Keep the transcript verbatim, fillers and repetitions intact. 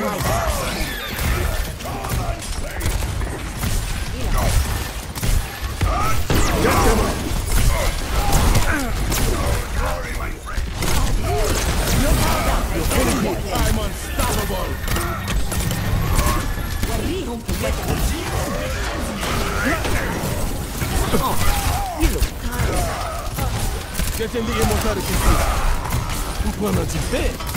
I'm unstoppable. You look tired. Che tendi che montare così? Un po' non ci sei.